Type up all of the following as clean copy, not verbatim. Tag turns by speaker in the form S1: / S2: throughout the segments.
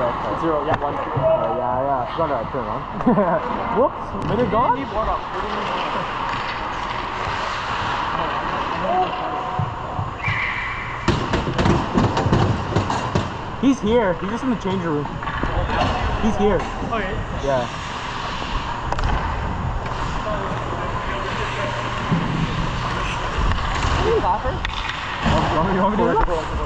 S1: It's 0, yeah, 1.
S2: Yeah, it's gonna turn on. Whoops, minute gone? He's here. He's just in the changing room. He's here.
S1: Oh, yeah?
S2: Yeah.
S1: Can you offer?
S2: Oh, you want me to do that?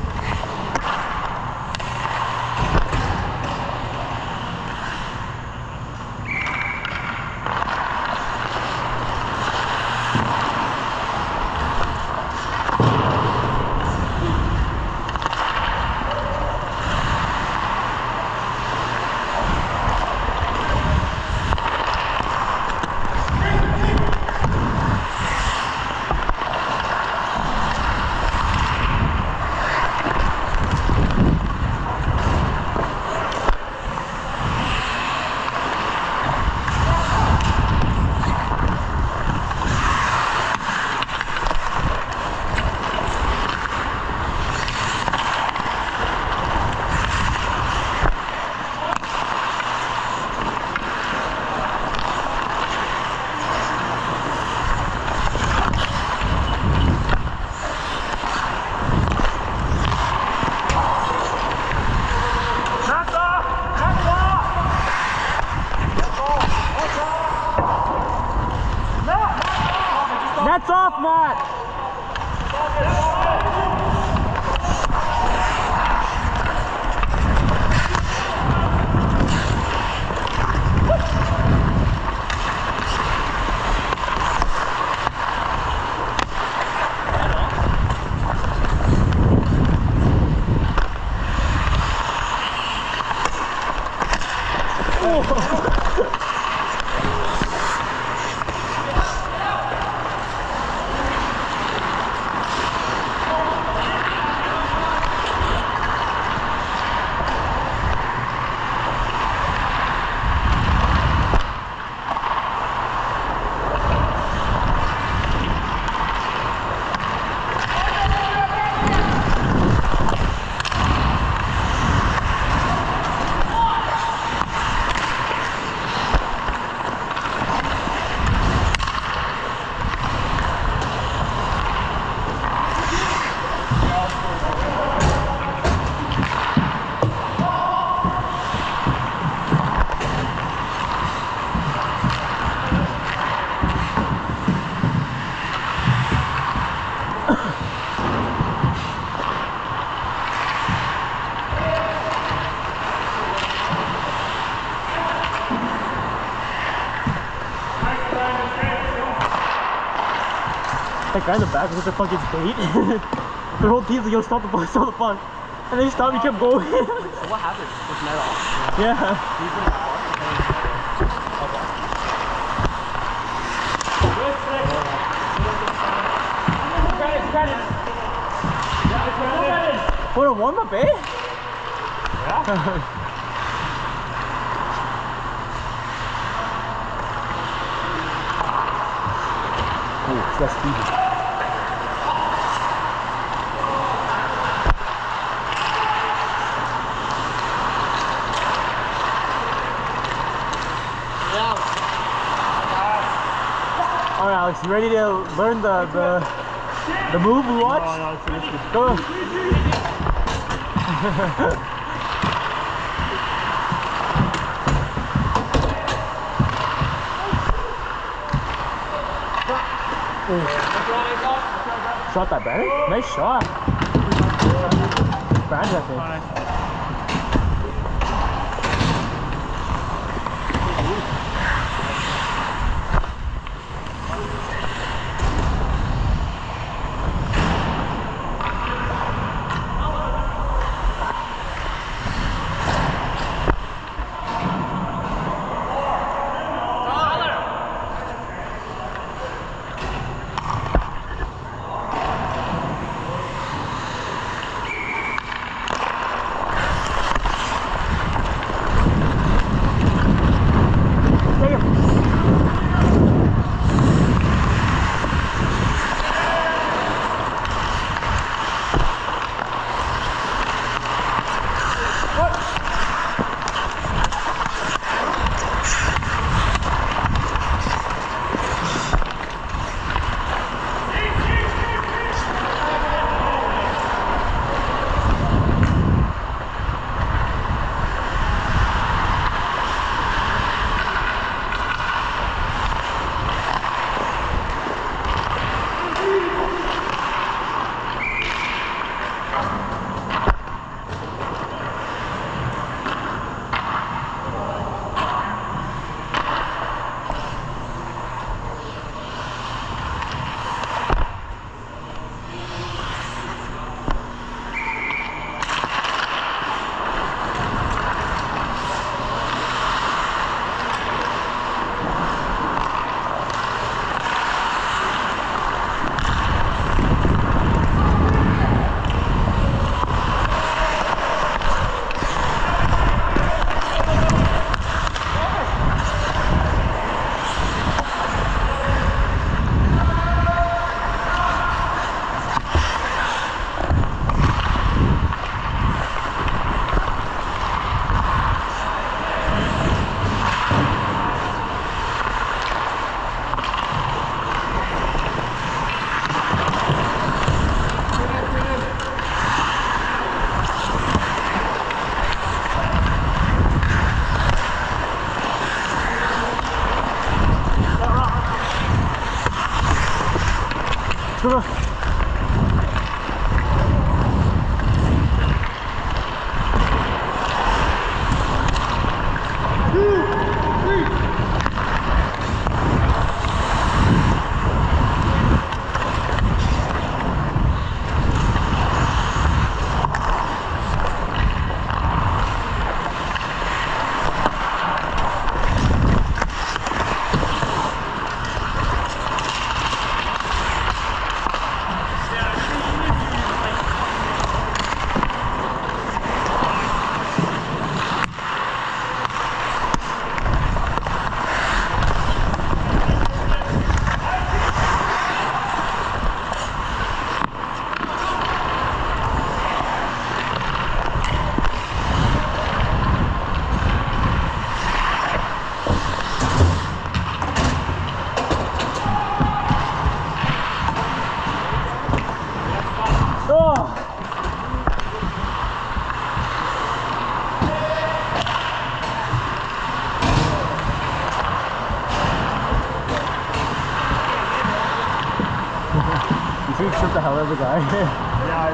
S2: That's off, Matt! That guy in the back was such a fucking bait. The whole team's like, yo, stop the bus, stop the bus. And then he stopped, he kept going.
S1: So what happened? Was Matt off?
S2: Yeah. What a warm-up, eh? Yeah. Oh, that's speedy. All right, Alex, you ready to learn the move we watched?
S1: No, it's risky.
S2: Go. Shot that, Brandon? Nice shot. Brandon, I think. You see, tripped the hell out of the guy.
S1: Yeah,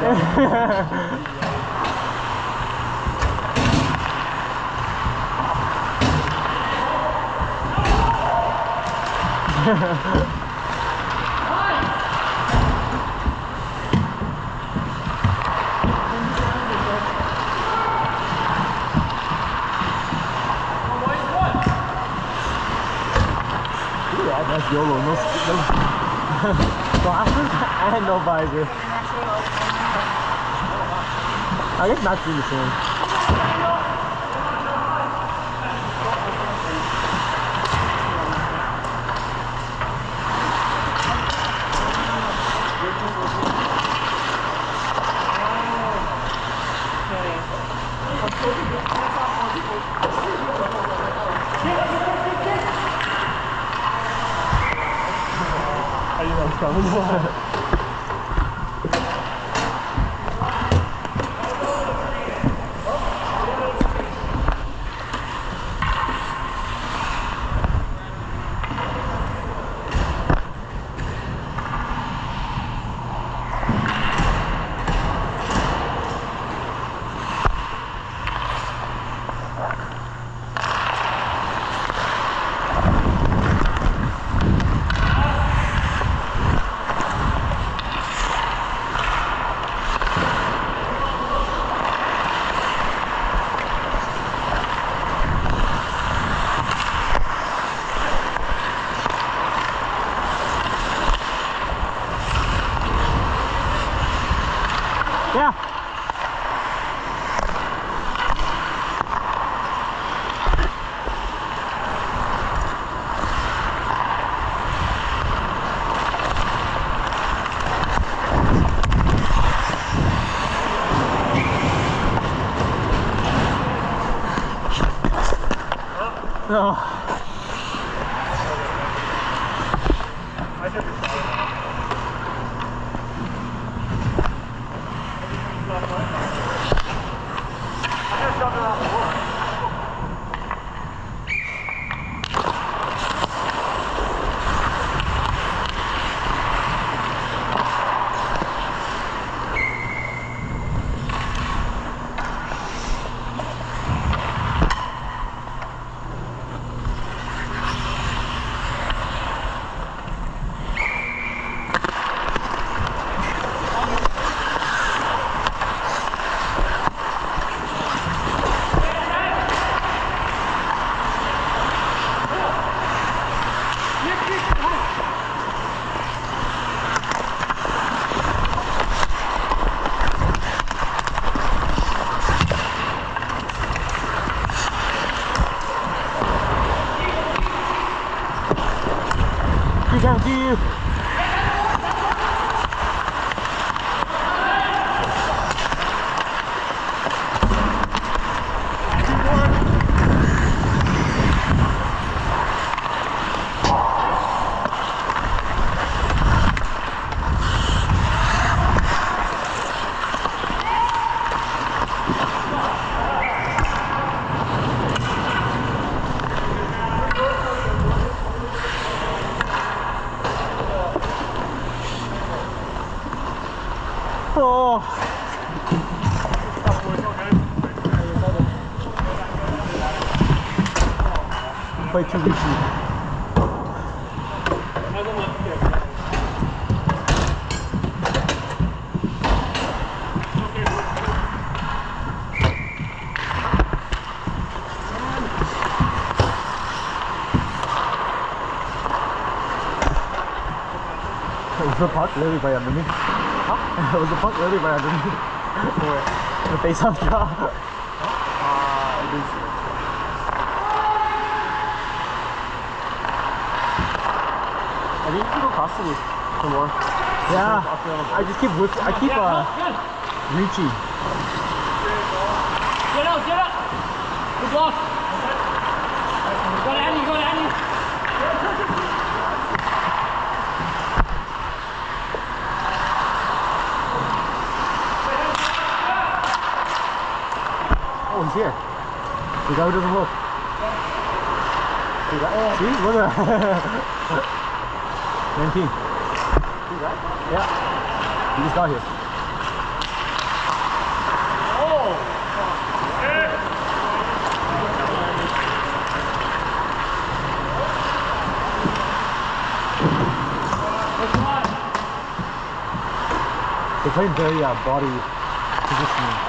S1: I know.
S2: Yeah, that's YOLO. No glasses and no visor. I guess not doing the same.
S1: I knew that was coming.
S2: Yeah. Oh.
S1: I should be sorry. I just shoved it off the floor.
S2: Down to you. play too reachy. Was the puck really right underneath? Huh? Was the puck really right underneath? The face-off draw.
S1: I didn't see it.
S2: I think you can go across to me some more. Yeah, I just keep whipping. I keep reaching.
S3: Get out, get out! Good block! Go to Andy, go to Andy!
S2: Oh, he's here. The guy who doesn't look. See? Look at that. 19. Yeah. He just got here. They play very body positioning.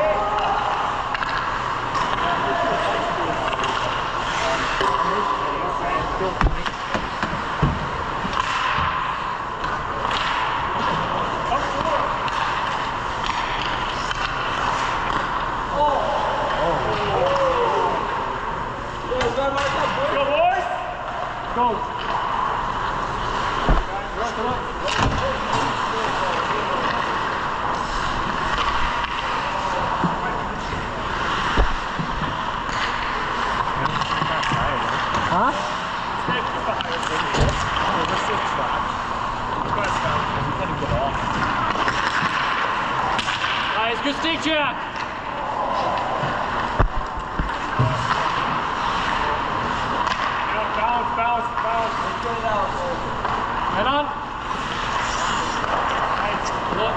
S1: Go!
S2: Huh?
S3: Nice, good stick, Jack!
S1: Bounce.
S3: Head on! Nice. Look.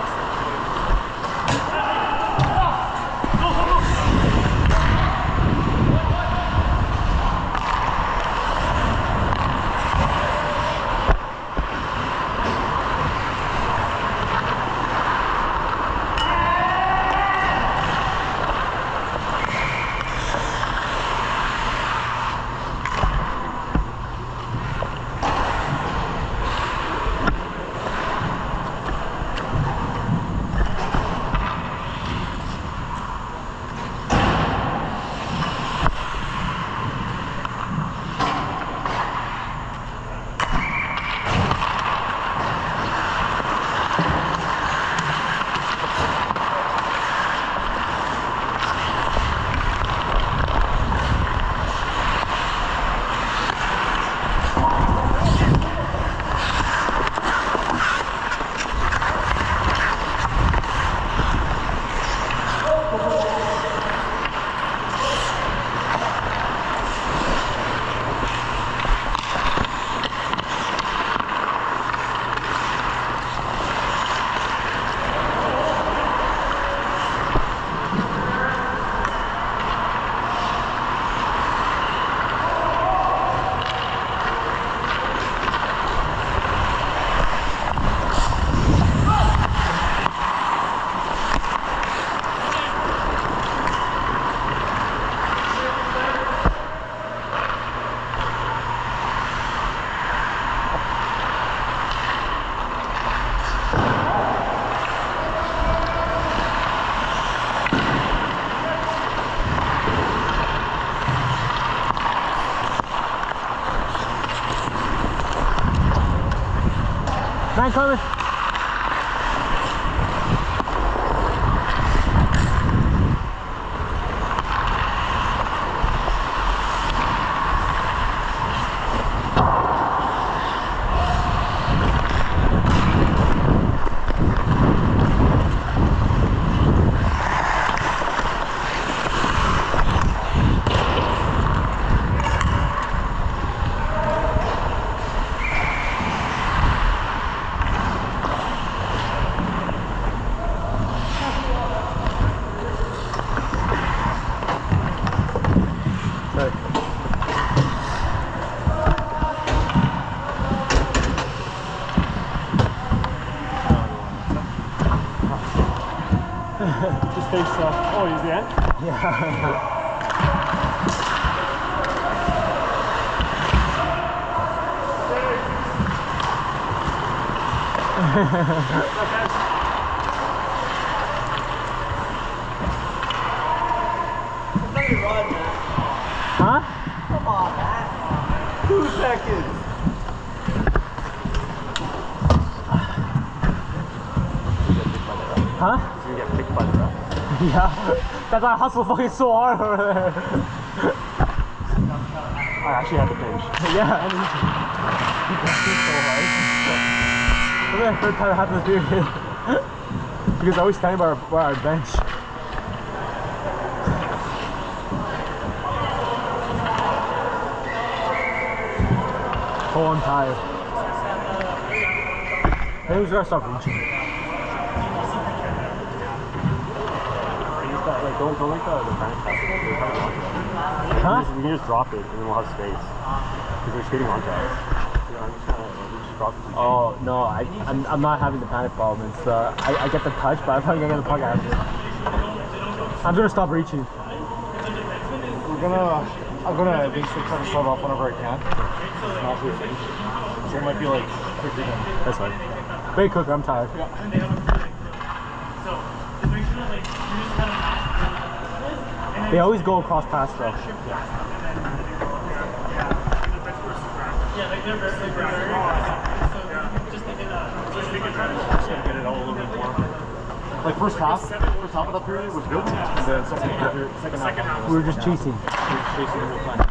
S2: Man coming.
S3: Oh, he's the end?
S2: Yeah. Huh?
S1: Come on, man. 2 seconds.
S2: Huh?
S3: He's gonna get picked by the ref.
S2: Yeah. That guy hustled fucking so hard over there.
S3: I actually had the pinch.
S2: Yeah. And he got so hard. This is the third time it happened this period. Because I always standing by our bench. Oh, I'm tired. Maybe we gotta stop reaching.
S3: Don't like the French pass.
S2: Huh?
S3: We can just drop it and then we'll have space. Because they're skating on to us. Yeah, I'm just gonna just drop it.
S2: Oh no, I'm not having the panic problem. It's I get the touch, but I'm probably gonna get the puck after. I'm gonna stop reaching.
S1: I'm gonna at least try to start off whenever I can. Not for finish. So it might be like quicker than.
S2: That's fine. Very quick, I'm tired. They always go across pass though.
S3: Just gonna get it out a little bit more.
S1: Like first half of that period was good. And then second half.
S2: We were just chasing.
S1: Chasing the whole time.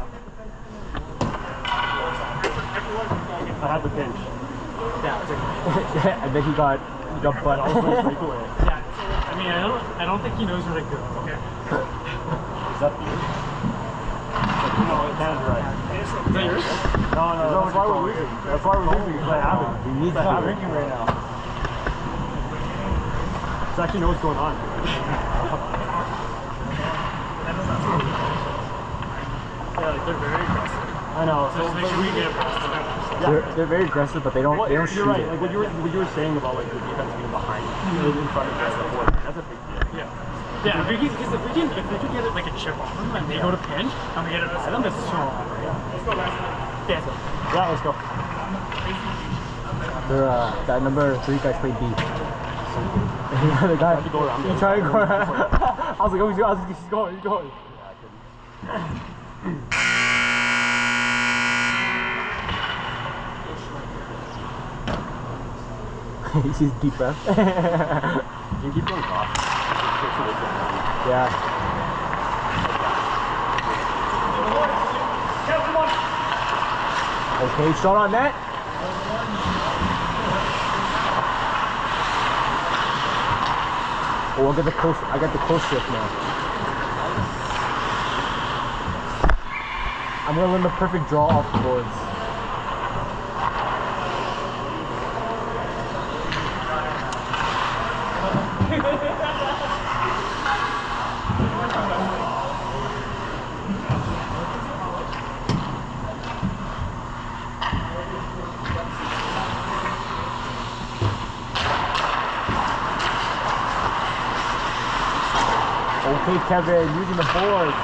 S3: I had the pinch.
S2: And then he got butt.
S3: Breakaway.
S4: Yeah, I mean, I don't think he knows where to go. Okay.
S3: Is that yours? No, Canada's right.
S4: Is that yours?
S3: No, that's why we're losing. That's why we're losing. Because I have it.
S2: We need
S3: I have
S2: to.
S3: drinking right now. So actually know what's going on.
S4: Yeah, like they're very aggressive.
S3: I know.
S4: So just make sure we get past them.
S2: They're very aggressive, but they don't
S3: You're
S2: shoot
S3: right.
S2: it.
S3: Like what you were saying about like the defense being behind, in front of the board. That's a big deal.
S4: Yeah. Yeah, if we can get it like a chip off them and they go to pinch and we get it by them, that's so hard. Let's go back. Yeah.
S3: Yeah, let's go.
S2: They're that number 3 guys played D. Yeah, the guy.
S3: to go around.
S2: He tried to go around. I was like, oh, he's going. He sees deep breath.
S3: You can keep going off.
S2: Yeah. Okay, shot on net. Oh, I got the close shift now. I'm gonna learn the perfect draw off the boards. Okay, Kevin, using the boards.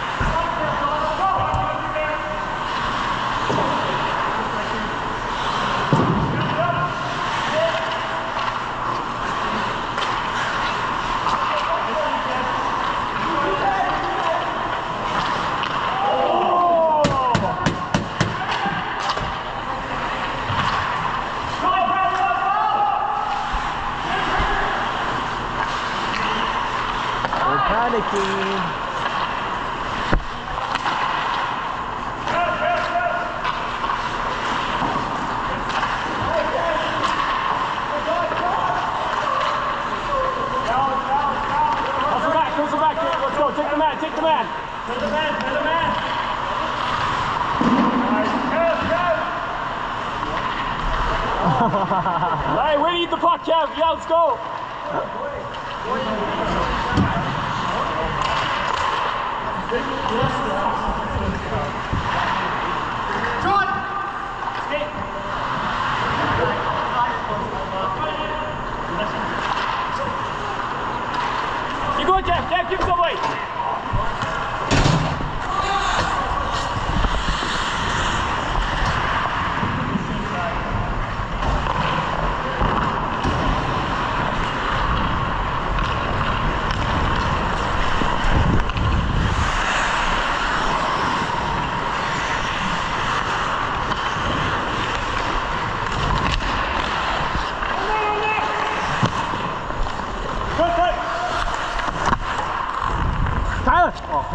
S2: Panicking.
S3: Hustle back, let's go, take the man. Take the man. Alright, where do you eat the puck, Kev? Yeah, let's go. Keep going,
S4: Jeff. Jeff, give some weight.
S2: Tyler!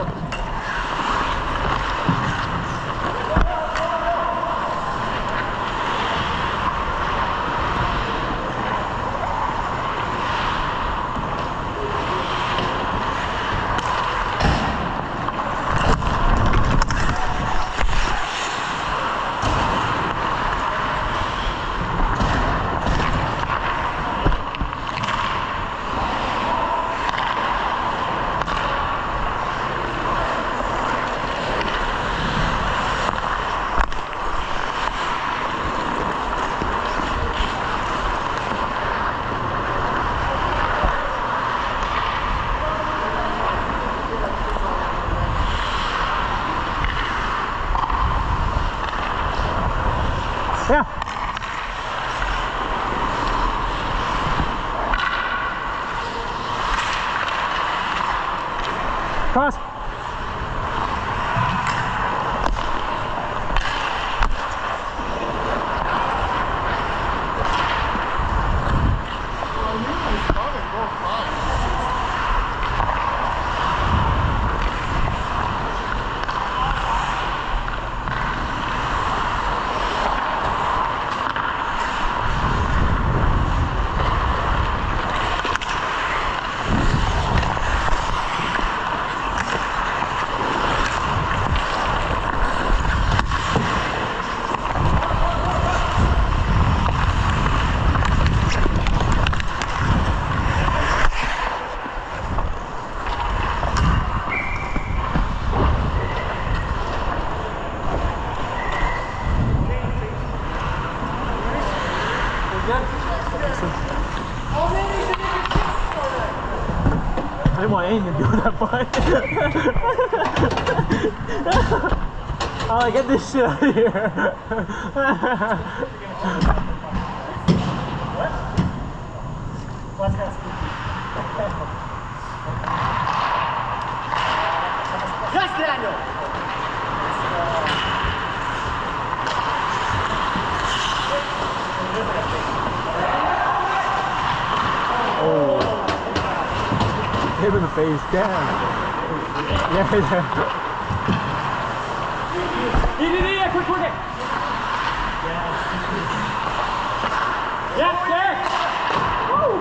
S2: Yeah. Cross. I didn't want anything to do with that fight. I'm like, get this shit out of here.
S4: Yes, Daniel.
S2: Oh. Hit him in the face, damn. Yeah, yeah.
S4: Yeah, quick. Yes, there. Woo.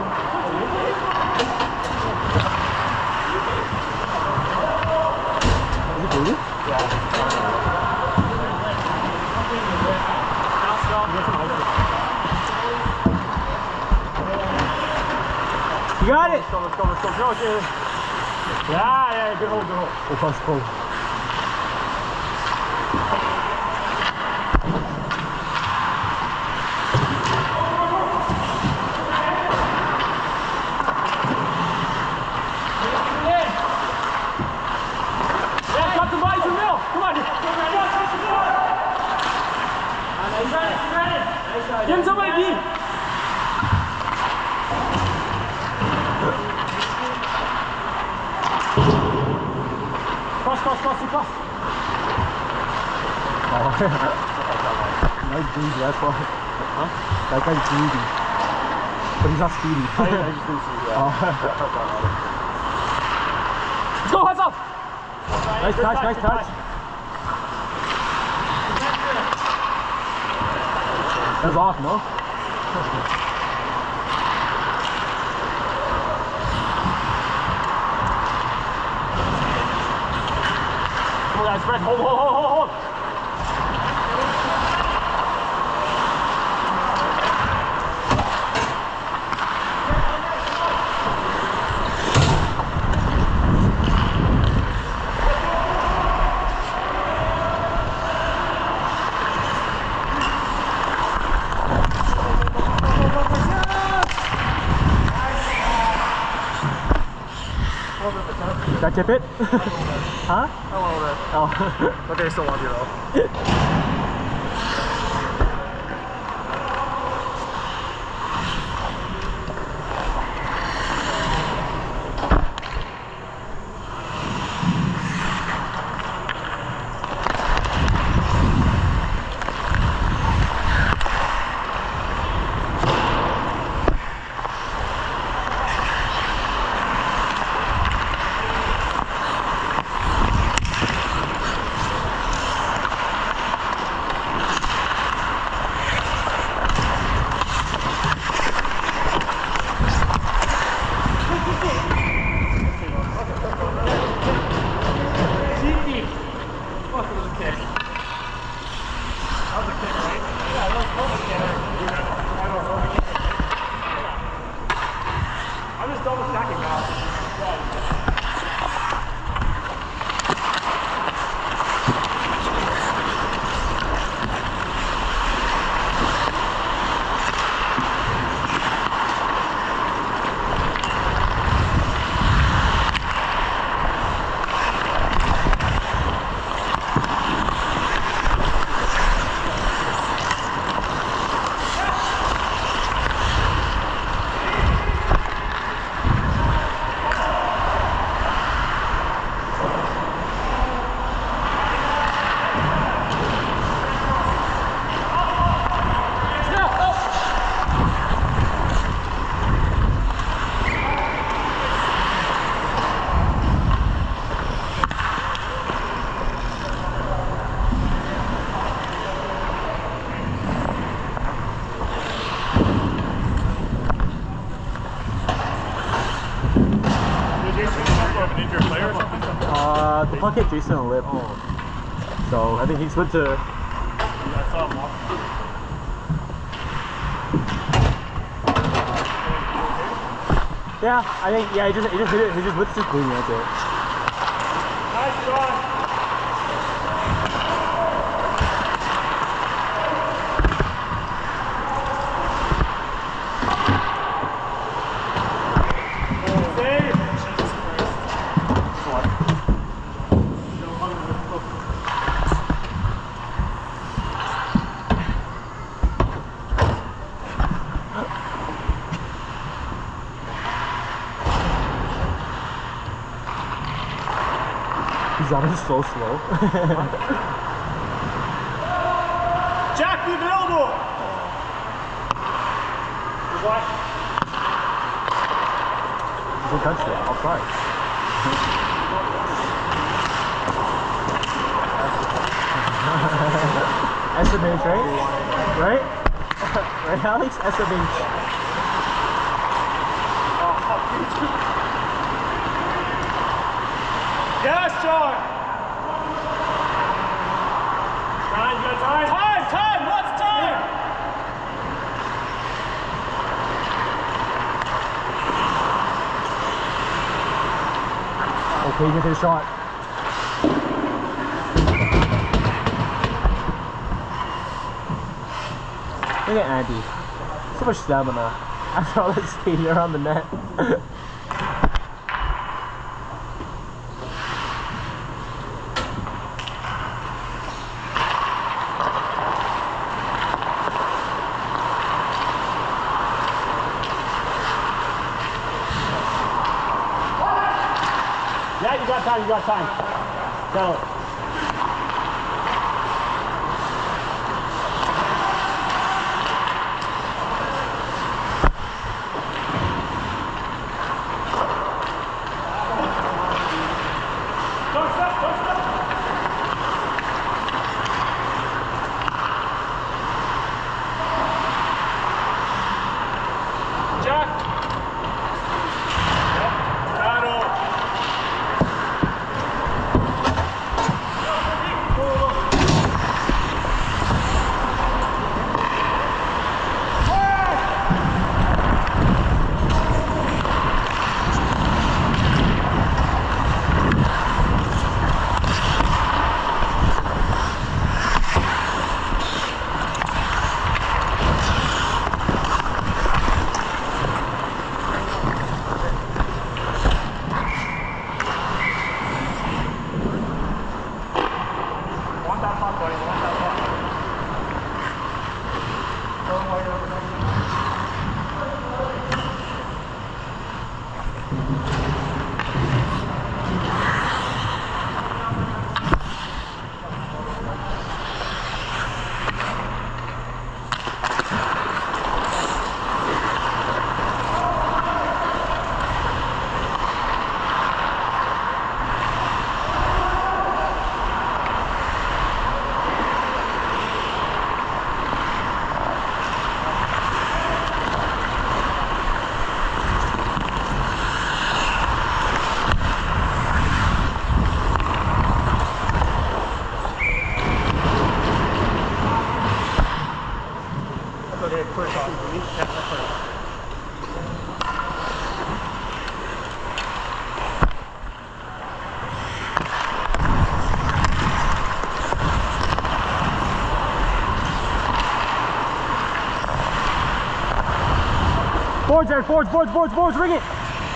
S2: Is it bleeding? You got it!
S4: Let's go. Yeah, good hold.
S2: Oh, that's cool.
S4: Yeah, got the bodies in the middle. Come on. Give him somebody deep. Cross.
S2: Oh, nice greedy, that's why. Huh? That guy's greedy. But he's not speedy.
S3: I just didn't see that.
S4: Let's go, heads up.
S2: Nice touch. That's off, no?
S4: Come on, guys, Fred, hold.
S2: I tip it? Huh?
S1: A little bit.
S2: Oh.
S1: But they still love you though.
S2: The puck hit Jason in the lip. So I think he slid to. Yeah, I think he just hit it. He just lips just bleeding. That's it.
S4: Nice try.
S2: That is so slow.
S4: Jack, be available. What?
S2: Who touched it? I'll try. SMH, right? Right? Right, Alex? SMH.
S4: Yes, John! Ryan, you got time? Time! What's time?
S2: Okay, you get a shot. Look at Andy. So much stamina. After all that skating around the net.
S4: Yeah, you got time. Go. Don't stop. Jack. Yep. Battle.
S2: Boards there, boards, ring it!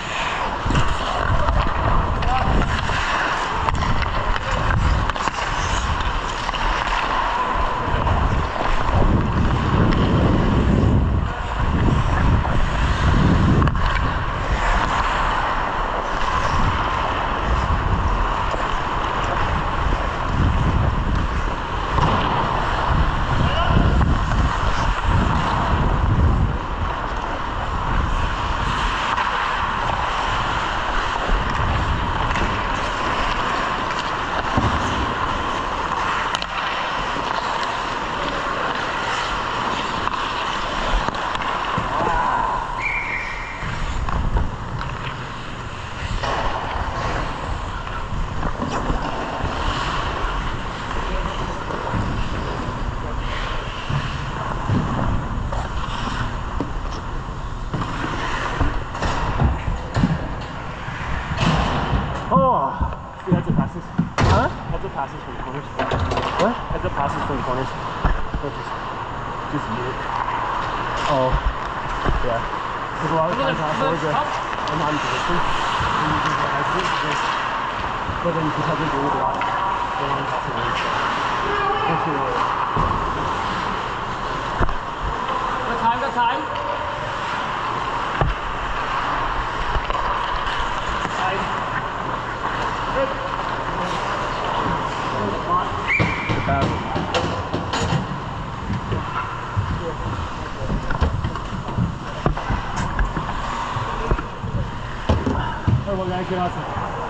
S3: Passes from the corners.
S2: What?
S3: Heads up passes from the corners. Just you.
S2: Oh.
S3: Yeah. Because a lot of times afterwards I'm not in position. And you can get hesitant because but then because they do it a lot. They don't have to wait.
S4: Got time.
S3: Well, guys, get awesome.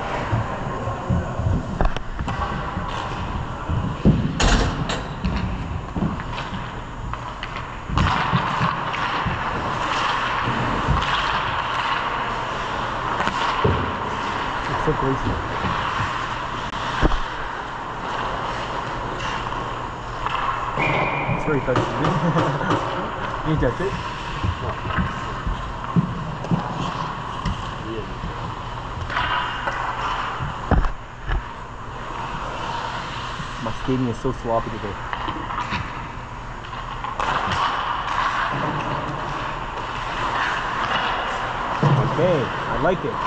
S2: It's so crazy. It's very touchy. You touch it? My skating is so sloppy today. Okay, I like it.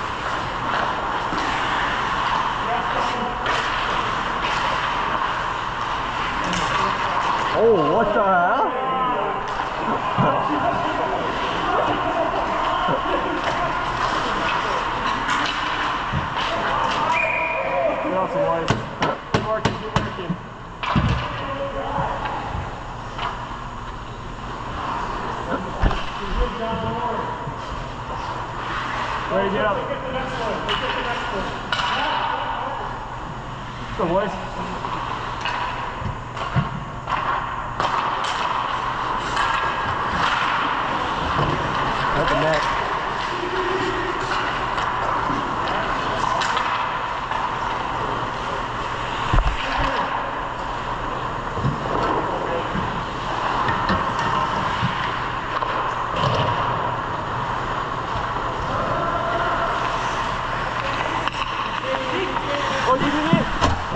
S2: Oh, what the hell?
S3: Get off some wires. Keep working. Ready, get up. Let's get the next one. Let's go, boys.
S2: At the net.
S3: Oh, you did it?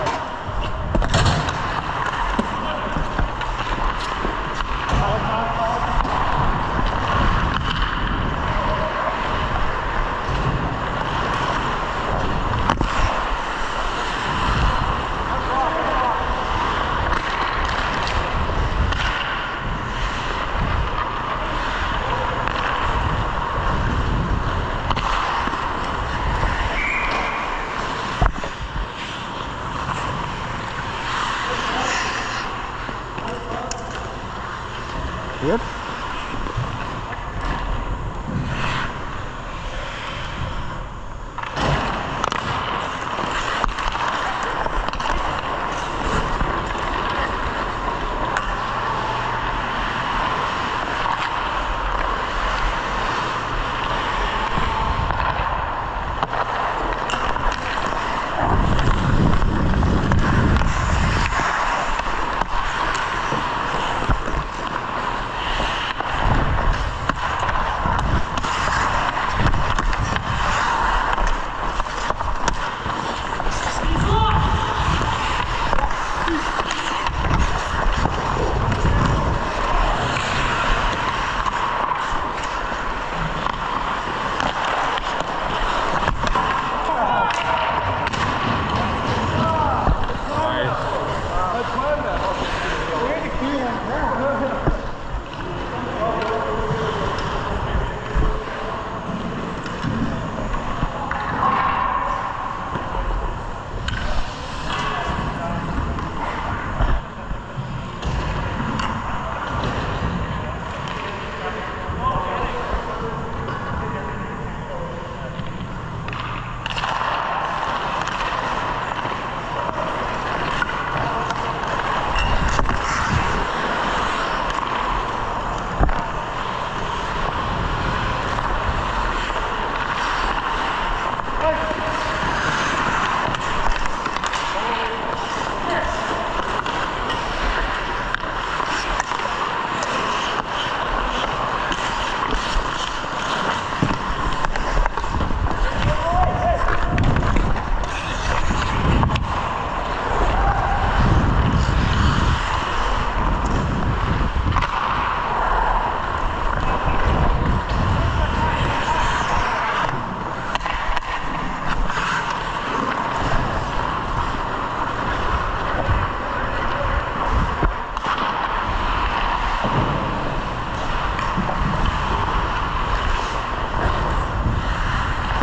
S2: Yep.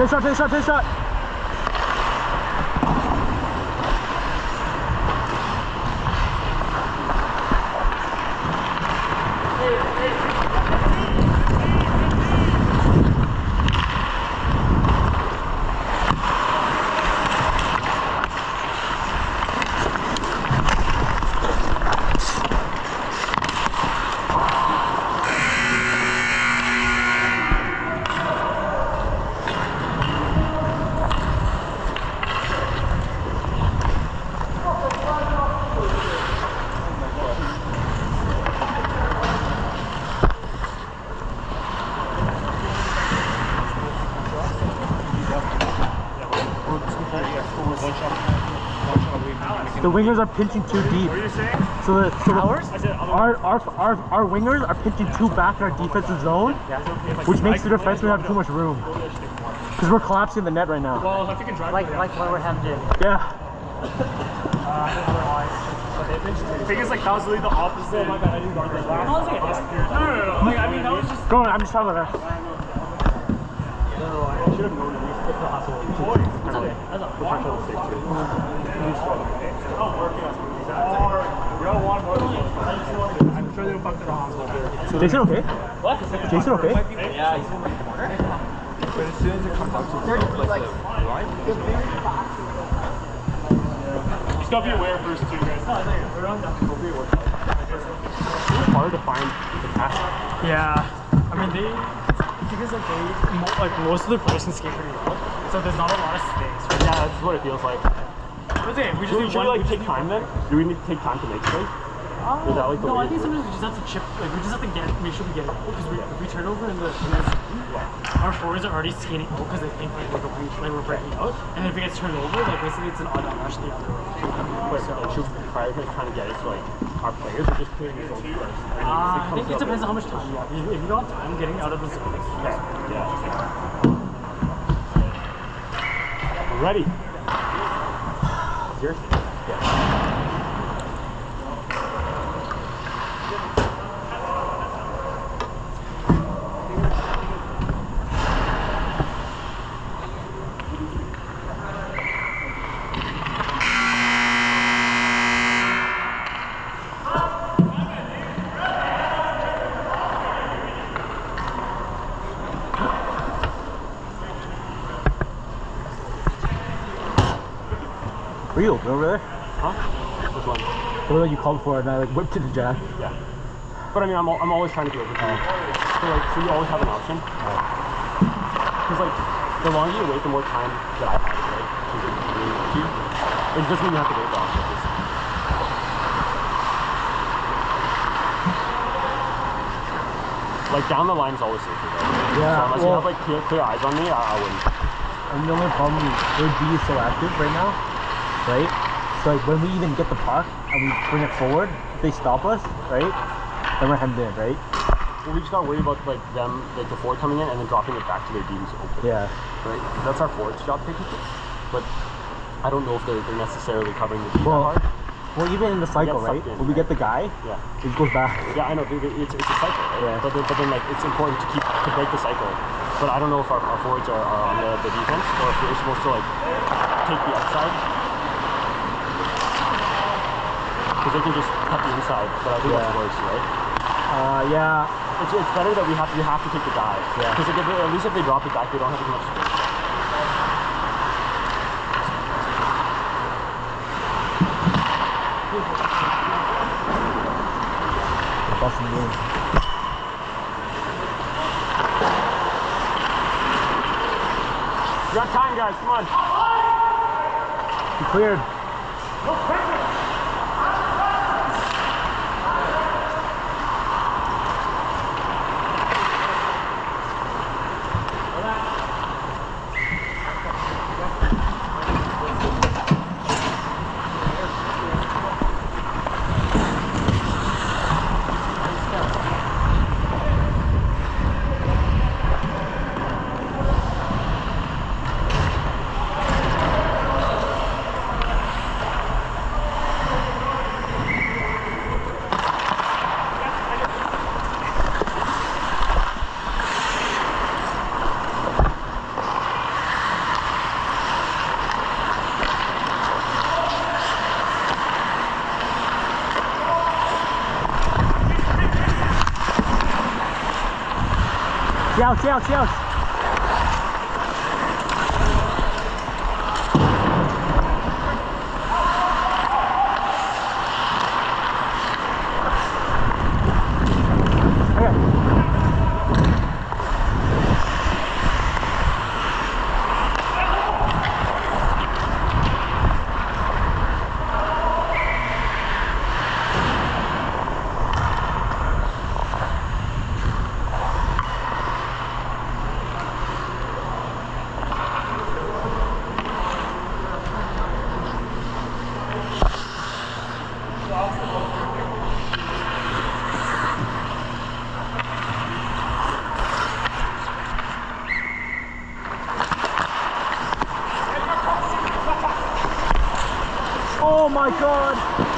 S2: Take shot, take shot, take shot. The wingers are pinching too deep.
S4: What are you saying?
S2: So
S4: Ours?
S2: our wingers are pinching too back in our defensive zone, which makes the defensemen have too much room. Because we're collapsing the net right now.
S4: Well, if you can drive
S5: Like what we're having to do.
S2: Yeah.
S4: I think it's like that was really the opposite. No, I didn't guard that. No. Like, I mean, that was just.
S2: Go on, I'm just talking about that.
S3: I should have known at least put the hustle.
S4: That's a
S3: Professional mistake too. I'm sure they'll fuck to the hospital.
S2: Jason okay?
S4: What?
S2: Jason okay?
S5: Yeah, he's in the corner.
S3: But as soon as it comes out to the line,
S4: Just gotta be aware first, too, guys.
S3: it's hard to find the pass.
S4: Yeah. I mean, because like most of the players can skate pretty well, so there's not a lot of space. Right?
S3: Yeah, that's what it feels like.
S4: But okay, we just
S3: Should we like take time then? Do we need to take time to make space? Is that like the
S4: no,
S3: way
S4: I think
S3: it
S4: sometimes we just have to chip. Like we just have to make sure we get it out because if we turn over in the our forwards are already skating out because they think like we're breaking out, and if it gets turned over, like basically it's an odd rush the other way.
S3: But like, should we try trying to get it so like our players are just clearing the zone first?
S4: I think it depends on how much time you have. If you don't have time getting out of the zone,
S3: Yeah. We're ready. Here? Yeah.
S2: Were you open over there?
S3: Huh? Which one?
S2: The one that you called for and I like whipped to the jack.
S3: Yeah. But I mean, I'm always trying to be open to you. So you always have an option. Because like, the longer you wait, the more time that I have, right? It doesn't mean you have to wait long. Like down the line is always safer, right?
S2: Yeah,
S3: So unless you have like clear eyes on me, I wouldn't.
S2: And the only problem is their D is so active right now, right? So like when we even get the puck and we bring it forward, if they stop us, right? Then we're hemmed in, right?
S3: Well, we just gotta worry about like them, like the forward coming in and then dropping it back to their D's open.
S2: Yeah.
S3: Right? That's our forward's job technically. But I don't know if they're necessarily covering the D
S2: Well,
S3: that hard.
S2: Well, even in the cycle,
S3: Get
S2: right?
S3: sucked in,
S2: When we get the guy,
S3: Yeah.
S2: it goes back.
S3: Yeah, I know. It's a cycle, right?
S2: Yeah.
S3: But then like it's important to break the cycle. But I don't know if our forwards are on the defense or if we're supposed to like take the outside. Because they can just cut the inside, but I think that's worse, right?
S2: Yeah.
S3: It's better that we have to take the guy.
S2: Yeah.
S3: Because at least if they drop it back, they don't have as much space.
S2: Busting the game.
S3: You got time, guys. Come on.
S2: He cleared. out, stay out, stay out. Oh my god!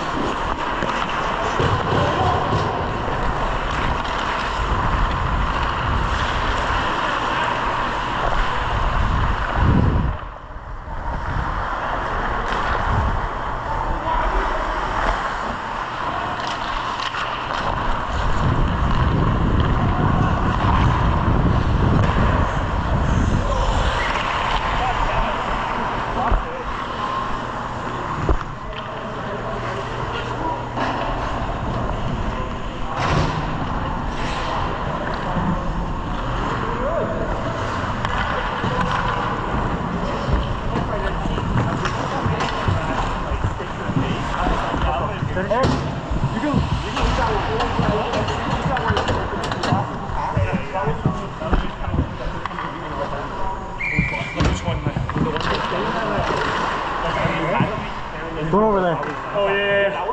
S2: Going over there.
S3: Oh yeah.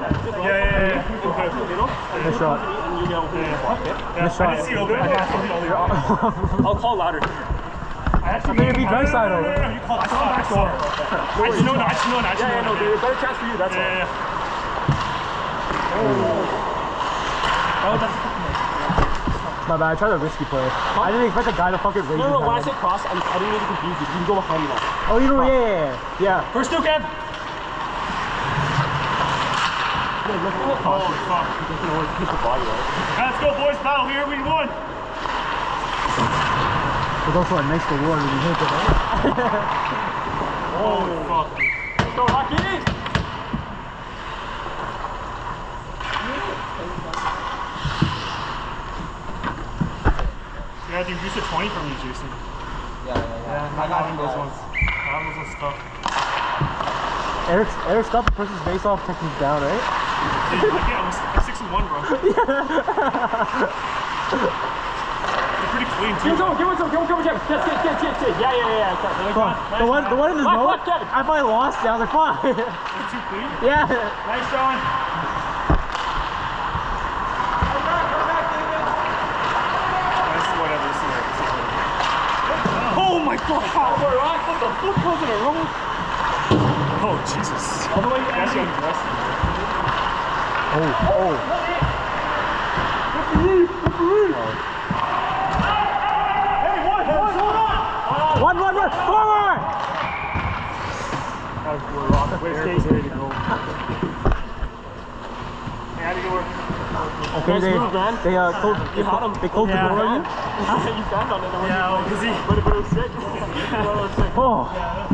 S2: Nice shot. Nice shot.
S3: I'll call louder.
S2: I'm gonna be dry side over.
S3: You call back door. No, there's a better chance for you, that's all.
S2: Oh, my bad, I tried a risky play. I didn't expect a guy to fucking raise his
S3: No, when I
S2: hand.
S3: said cross, I didn't mean to confuse you. You can go behind me now.
S2: Oh, you know, yeah.
S3: First two, Kev! Oh, fuck. Let's go, boys. Battle here. We won.
S2: It's also a nice reward when you hit it, right?
S3: Oh, fuck. Let's go, Rockies! Yeah, dude, use a 20 from you, Jason. Yeah. I'm having those ones. Those ones tough.
S2: Eric stopped the person's face off technique down, right?
S3: Dude, I'm 6-1, bro. They're pretty clean, too. Give one some. Get. Yeah.
S2: The one in his nose, I finally lost it. I was like, fuck.
S3: Is it too clean?
S2: Yeah.
S3: Nice, Sean. Oh my god! What the fuck was it a roll? Oh Jesus! All the way down.
S2: Oh.
S3: Hey, one, hold on!
S2: Forward!
S3: Where's Casey? Ready to go. Hey, how do you work?
S2: Okay,
S3: Nice move, man.
S2: they closed
S3: You had him.
S2: the door on you?
S3: You found on it.
S4: Yeah, was he?
S3: But it was sick.
S2: Oh.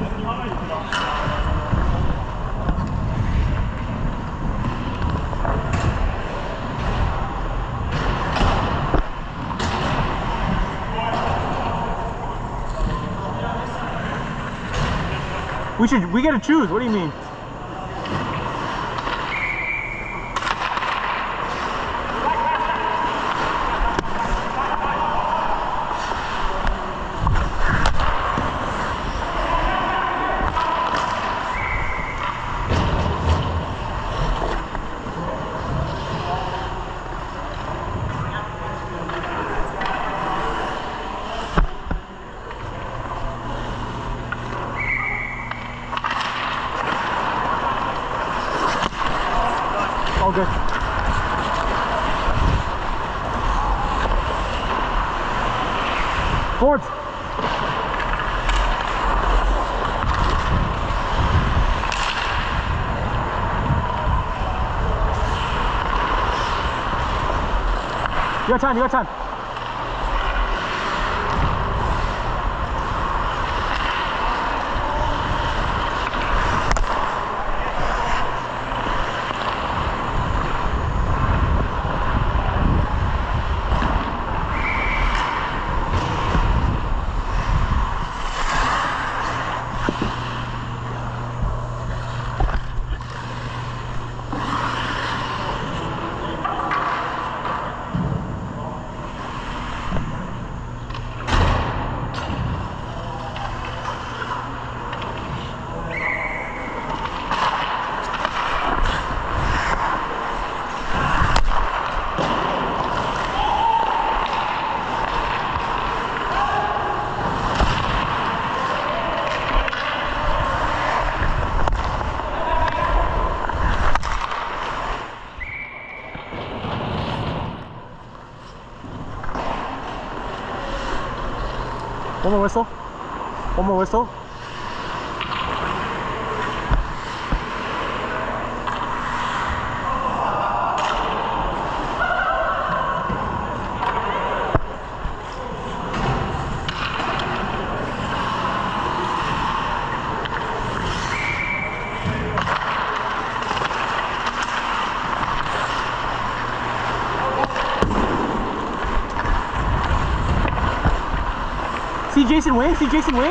S2: We gotta choose, what do you mean? All good. Forward. You got time. One more whistle. One more whistle. See Jason win? See Jason win?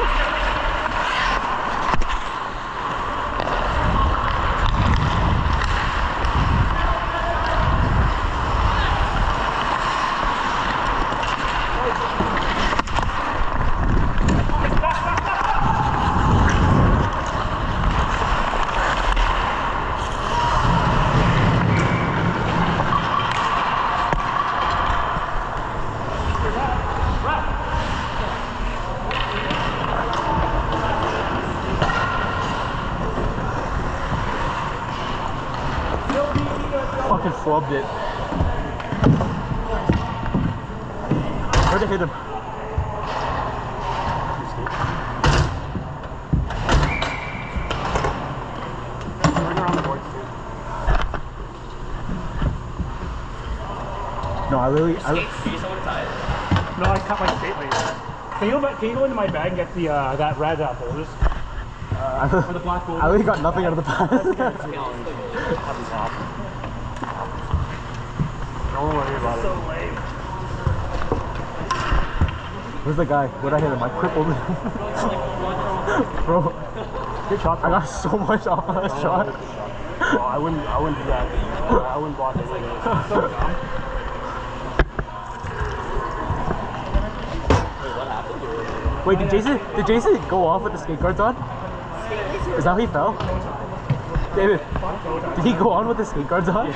S2: Fucking flubbed it. Where'd it hit him?
S3: Bring around the boards too.
S2: No, I literally.
S3: No, I cut my skate lane. Can you go into my bag and get the that red boulders? Or the black boulders?
S2: I really got nothing out of the pass.
S3: Don't worry about it.
S2: Where's the guy? Where'd I hit him? I crippled him. Bro,
S3: Good shot.
S2: I got so much off of that shot.
S3: Oh, I wouldn't do that. I wouldn't block it.
S2: Wait, did Jason go off with the skate guards on? Is that how he fell? David, did he go on with the skate guards on?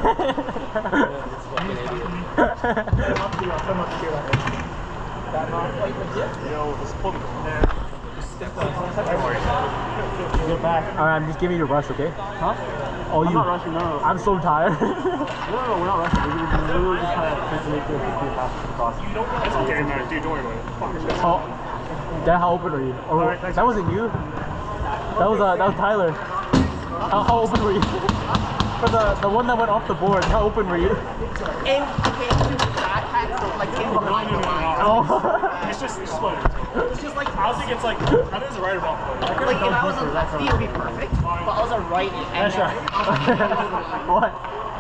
S2: Alright, I'm just giving you a rush, okay?
S3: Huh?
S2: Oh,
S3: I'm not rushing, no.
S2: I'm so tired.
S3: No, we're not rushing. We're literally just trying to make the fastest across. It's okay, man. Dude, don't worry about it.
S2: Oh, Dad, how open are you? Oh,
S3: Alright, thanks.
S2: that wasn't you. That was Tyler. How open were you? For the one that went off the board, how open were you?
S5: And like in behind the line.
S2: Oh.
S3: It's just what it is.
S5: It's just like
S3: I think it's like, I think it's a right or wrong play.
S5: like if I was a lefty, it would be perfect. But I was a righty, and
S3: That's right.
S2: What?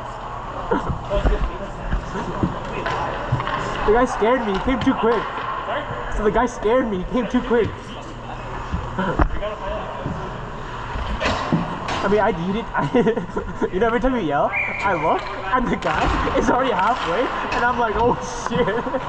S2: The guy scared me. He came too quick.
S3: Sorry?
S2: So the guy scared me. He came too quick. I mean, I need it. You know, every time you yell, I look, and the guy is already halfway, and I'm like, oh shit.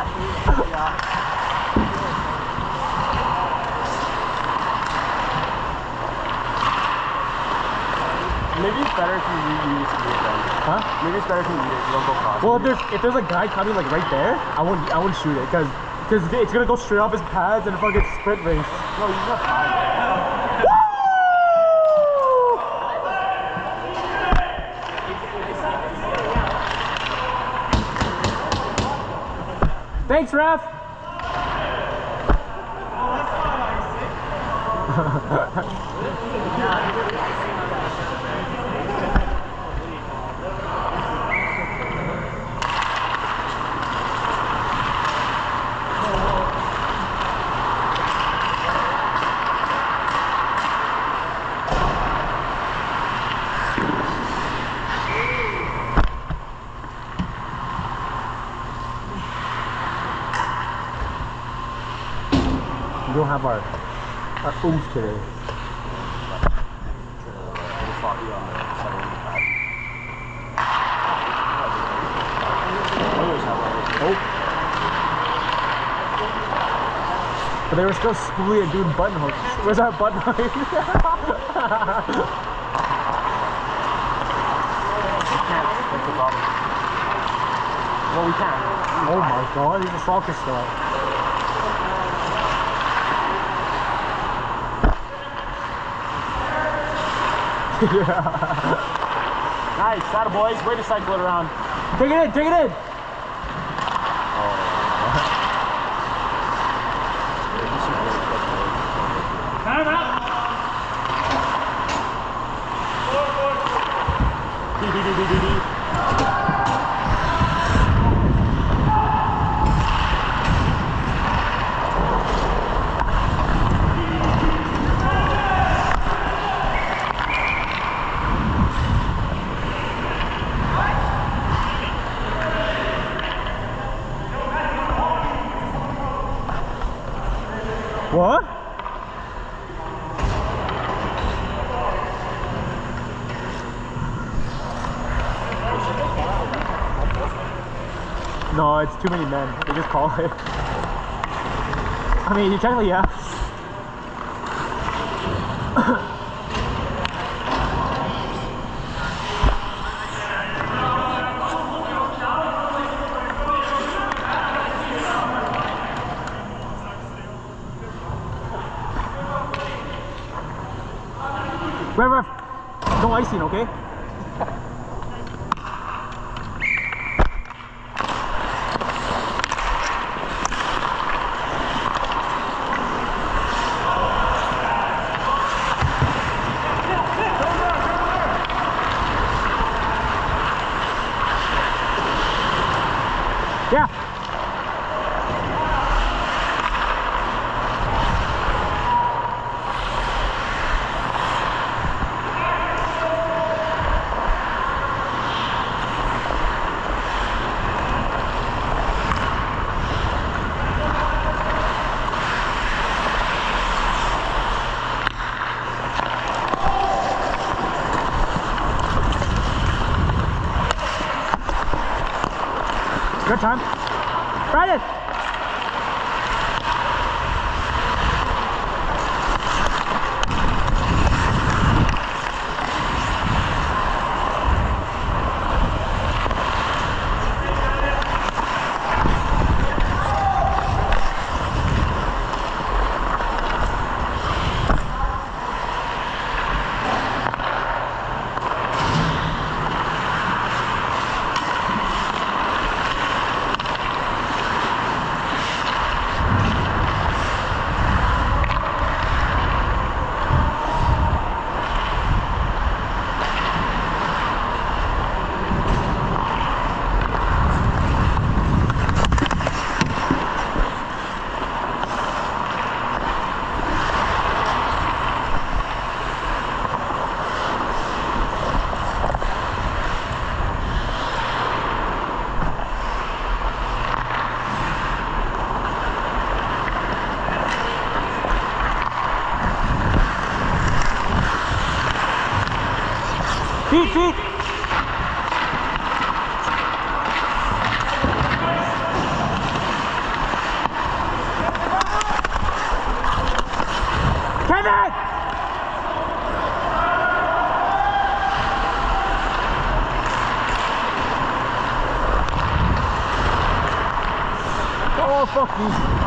S3: Maybe it's better if you read it then.
S2: Huh?
S3: Maybe it's better if you read it. You don't go cross.
S2: Well, if there's a guy coming like right there, I wouldn't shoot it because it's gonna go straight off his pads and fucking sprint race.
S3: No, you just have time.
S2: Thanks, ref. We don't have our oomph today. Oh. But they were still spooling and doing button hooks. Where's our button hook?
S3: That's the problem. Well, we can.
S2: Oh my god, he's a soccer star. Yeah.
S3: Nice, that boys. Way to cycle it around.
S2: Take it in, take it in.
S3: Just
S2: What? No, it's too many men. They just call it. I mean, you technically, yeah. Ref, no icing, okay? Yeah. Good time. Right it. Feet, feet. Kevin! Oh, fuck me.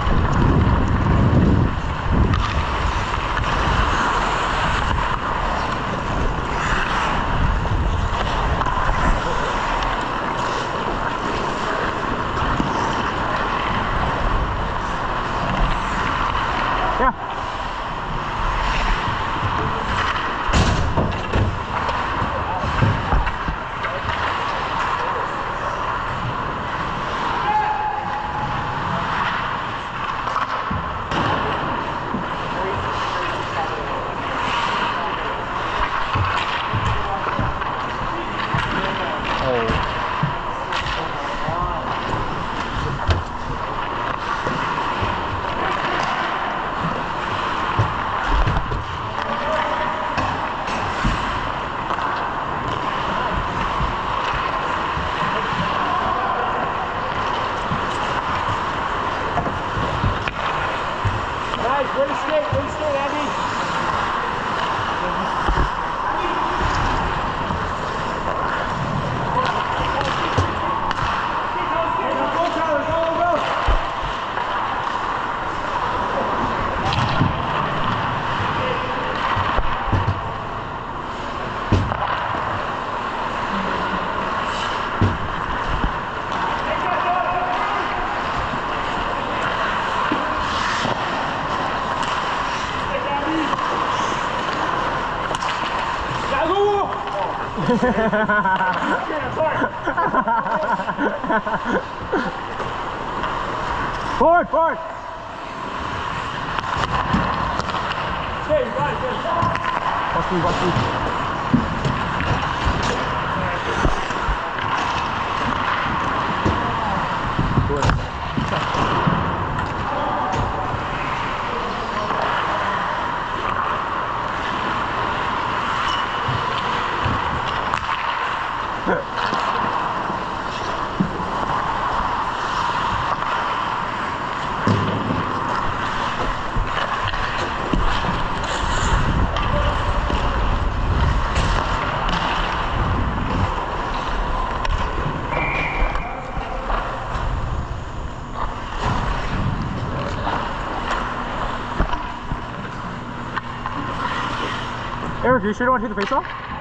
S2: Forward, forward.
S3: Okay, you got it, good.
S2: Watch me, watch me. Eric, you sure you don't want to hit the face off?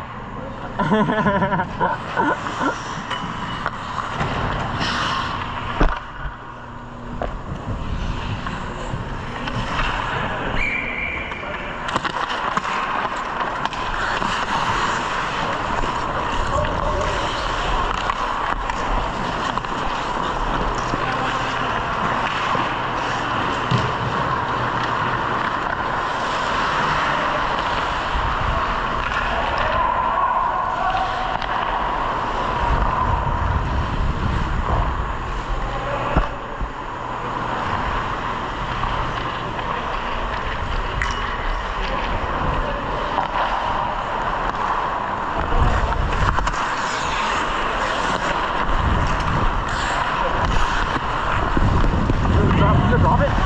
S2: Drop it.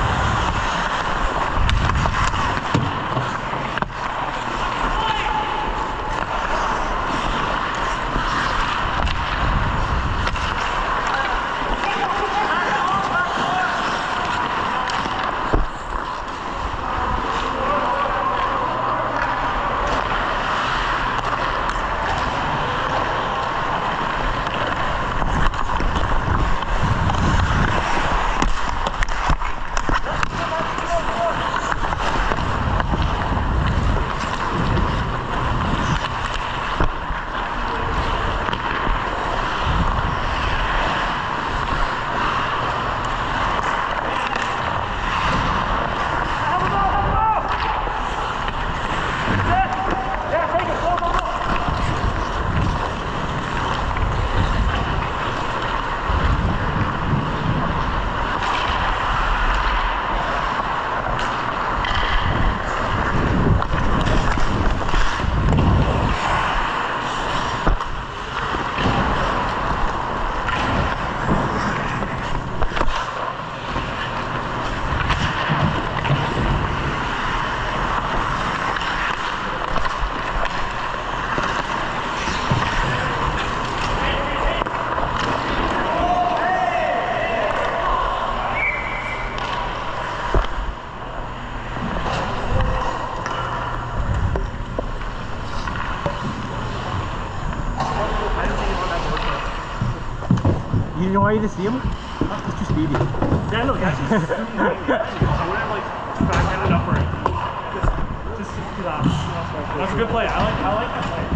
S2: You know why you didn't see him? He's too speedy.
S3: Yeah, look, that's just I wouldn't like backhanded up for it. Just do that. That's a good play. I like that play.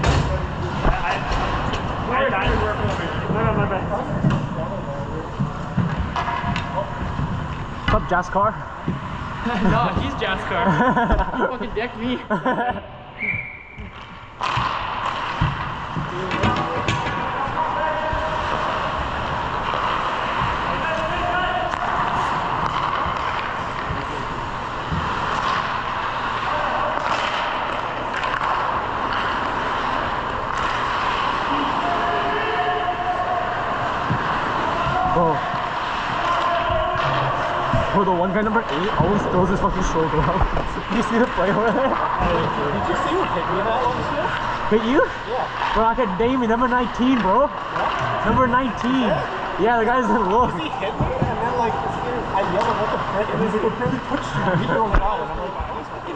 S3: I died to work for the picture. No, my bad.
S2: What's up, Jaskar?
S5: No, he's Jaskar. He fucking decked me.
S2: Bro, the one guy number 8 always throws his fucking shoulder out. You see the play over there?
S1: Did you see who hit me that one shit?
S2: Hit you?
S1: Yeah.
S2: Bro, I could name you number 19, bro.
S1: What?
S2: Number 19. Yeah, the guy doesn't look.
S1: He hit me and then like I yelled at what the frick and he's like, it barely touched you. He threw it out and I'm like, I was fucking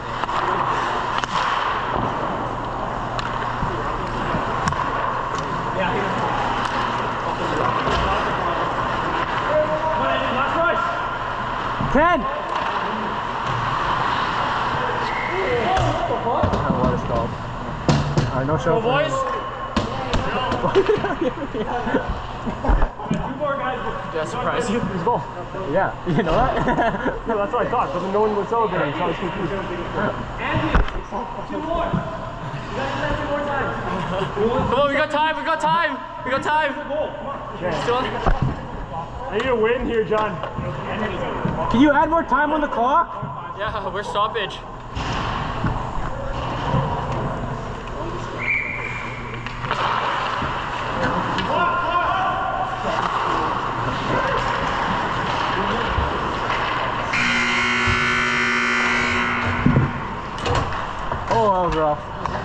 S3: Last rush.
S2: 10! What is called? Alright, no show.
S4: Go, boys.
S3: Just surprise you.
S2: Let's go. Yeah, you know what?
S3: No, that's what I thought, but then no one was celebrating, so I was confused.
S4: Come on, we got time. We got time. We got time. Still?
S3: I need a win here, John.
S2: Can you add more time on the clock?
S4: Yeah, we're stoppage.
S2: Oh, that was rough.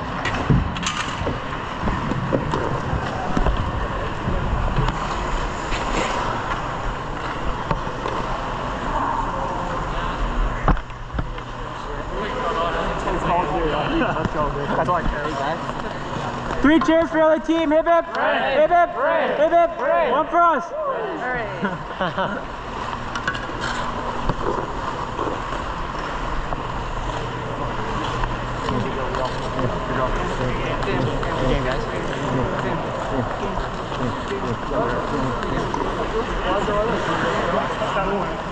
S3: Let's go, dude. That's all I care about.
S2: 3 cheers for LA team. Hip hip. Hip hip. Hip hip. One for us.
S3: Good game, guys.